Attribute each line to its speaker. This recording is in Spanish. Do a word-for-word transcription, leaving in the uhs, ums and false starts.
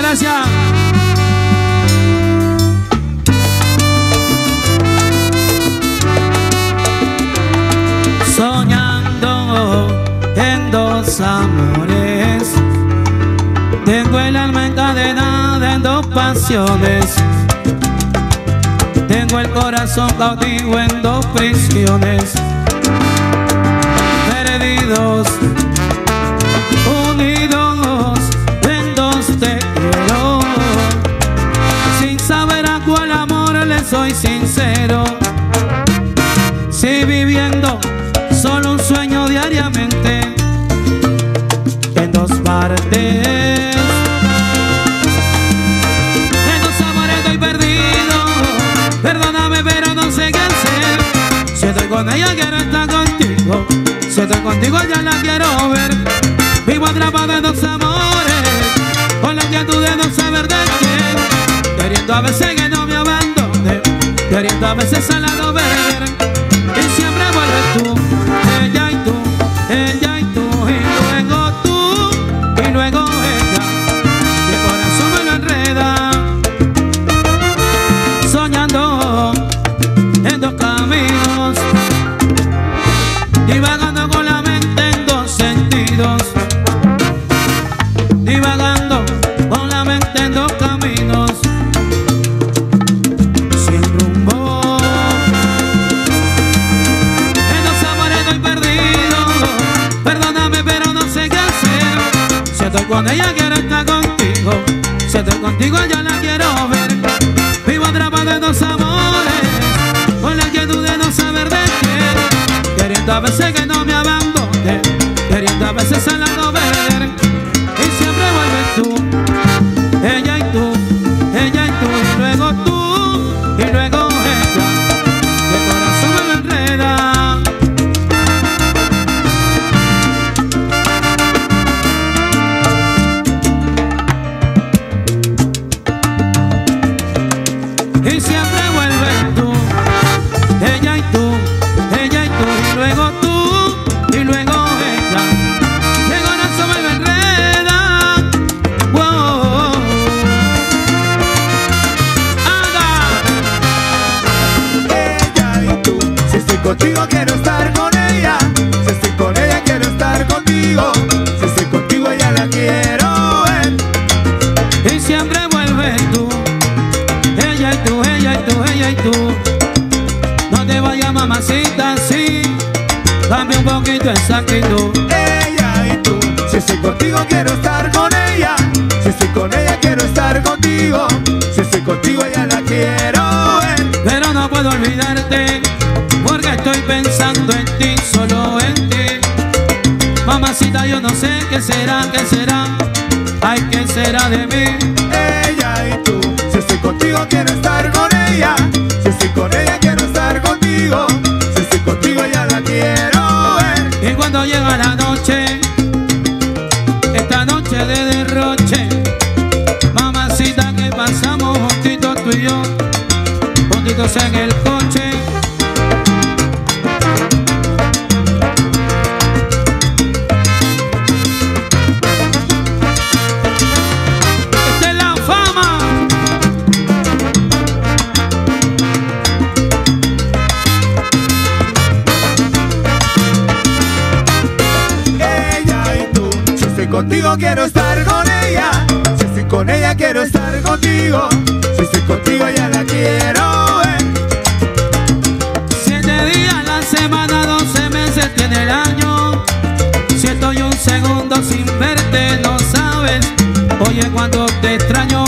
Speaker 1: gracias. Soñando en dos amores, tengo el alma encadenada en dos pasiones, tengo el corazón cautivo en dos prisiones, perdidos, unidos en dos te quiero, sin saber a cuál amor le soy sincero, si viviendo solo un sueño diariamente en dos partes, en dos amores estoy perdido, perdóname pero no sé qué hacer, si estoy con ella quiero estar contigo, si estoy contigo ya la quiero ver, vivo atrapado en dos amores, con la inquietud de no saber de quién, queriendo a veces que no me abandone, queriendo a veces al lado ver, y siempre vuelves tú, ella y tú, ella y tú, y luego tú, y luego ella, mi corazón me lo enreda, soñando en dos caminos, divagando con la mente en dos sentidos, divagando con la mente en dos caminos, sin rumbo, en dos amores estoy perdido, perdóname pero no sé qué hacer, si estoy con ella quiero estar contigo, si estoy contigo ya la quiero ver, vivo atrapado en dos amores, con la inquietud de no saber de quién, queriendo a veces que no me abandone, queriendo a veces al lado ver, y siempre vuelves tú, ella y tú, ella y tú, y luego tú, y luego ella, mi corazón me lo enreda. Y siempre vuelves tú, ella y tú, ella y tú, y luego tú, y luego ella, mi corazón me lo enreda. Wow. Anda.
Speaker 2: Ella y tú, si estoy contigo quiero estar con ella, si estoy con ella quiero estar contigo, si estoy contigo ella la quiero ver.
Speaker 1: Y siempre vuelves tú, ella y tú, ella y tú, ella y tú. No te vayas mamacita, sí, cambia un poquito esa actitud.
Speaker 2: Ella y tú, si estoy contigo quiero estar con ella, si estoy con ella quiero estar contigo, si estoy contigo ella la quiero ver.
Speaker 1: Pero no puedo olvidarte, porque estoy pensando en ti, solo en ti. Mamacita, yo no sé qué será, qué será, ay, qué será de mí.
Speaker 2: Ella y tú, si estoy contigo quiero estar con ella, si estoy con ella quiero estar contigo, si estoy contigo ella la quiero ver.
Speaker 1: Y cuando llega la noche, esta noche de derroche, mamacita, que pasamos juntitos tú y yo, juntitos en el coche. Esta es la fama.
Speaker 2: Ella y tú, si estoy contigo quiero estar con ella, si estoy con ella quiero estar contigo, si estoy contigo ella la quiero ver.
Speaker 1: Siete días a la semana, doce meses tiene el año. Si estoy un segundo sin verte, no sabes. Oye, cuando te extraño